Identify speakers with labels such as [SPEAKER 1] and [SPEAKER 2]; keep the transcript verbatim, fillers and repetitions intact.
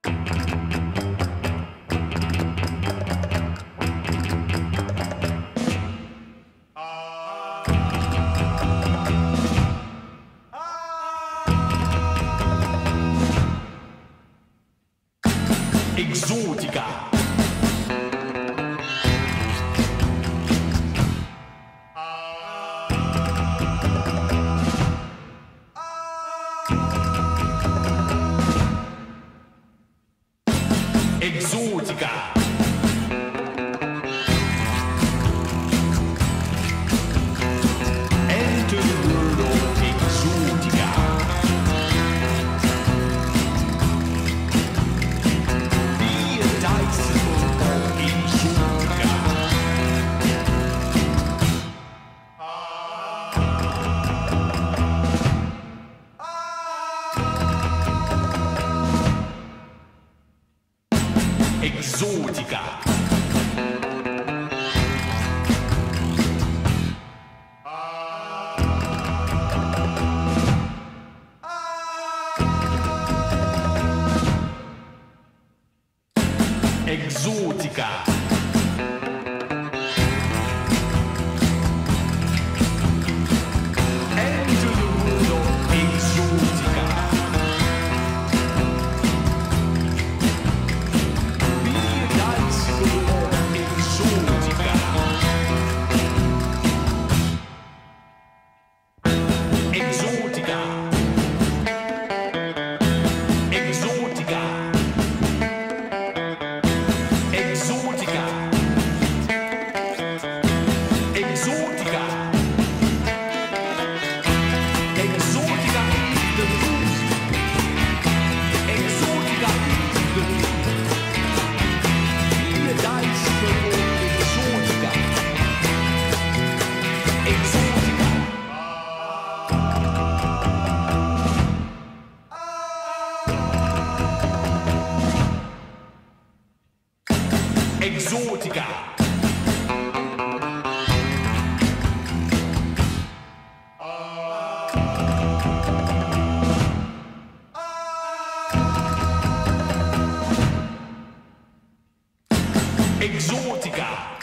[SPEAKER 1] Exotica. Exotica. Enter the world of Exotica. Be a disciple of Exotica. Exotica. Exotica. Enter the world of Exotica. Be a disciple of Exotica. Exotica. Exotica. Exotica. Exotica. Exotica is the music. Exotica is the music. Be a disciple of Exotica. Exotica. Exotica. Exotica.